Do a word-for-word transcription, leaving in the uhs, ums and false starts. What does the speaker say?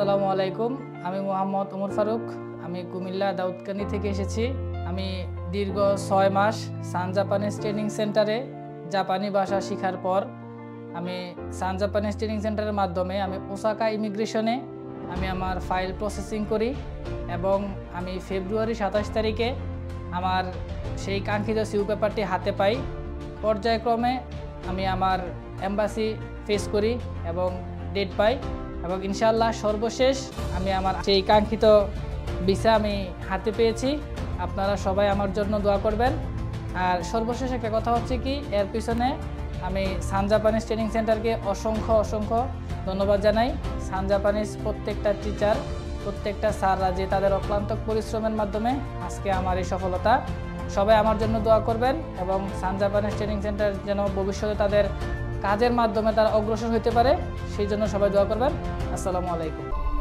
আসসালামু আলাইকুম। আমি মোহাম্মদ ওমর ফারুক। আমি কুমিল্লা দাউদকান্দি থেকে এসেছি। আমি দীর্ঘ ছয় মাস সান জাপানিজ ট্রেনিং সেন্টারে জাপানি ভাষা শেখার পর আমি সান জাপানিজ ট্রেনিং সেন্টারের মাধ্যমে আমি ওসাকা ইমিগ্রেশনে আমি আমার ফাইল প্রসেসিং করি এবং আমি ফেব্রুয়ারি সাতাশ তারিখে আমার সেই কাঙ্ক্ষিত সিউ পেপারটি হাতে পাই। পর্যায়ক্রমে আমি আমার এম্বাসি ফেস করি এবং ডেট পাই এবং ইনশাআল্লাহ সর্বশেষ আমি আমার সেই কাঙ্ক্ষিত ভিসা আমি হাতে পেয়েছি। আপনারা সবাই আমার জন্য দোয়া করবেন। আর সর্বশেষ একটা কথা হচ্ছে কি, এর পিছনে আমি সান জাপানিজ ট্রেনিং সেন্টারকে অসংখ্য অসংখ্য ধন্যবাদ জানাই। সান জাপানিজ প্রত্যেকটা টিচার, প্রত্যেকটা স্যাররা যে তাদের অক্লান্ত পরিশ্রমের মাধ্যমে আজকে আমার এই সফলতা। সবাই আমার জন্য দোয়া করবেন এবং সান জাপানিজ ট্রেনিং সেন্টার যেন ভবিষ্যতে তাদের কাজের মাধ্যমে তারা অগ্রসর হতে পারে, সেই জন্য সবাই দোয়া করবেন। আসসালামু আলাইকুম।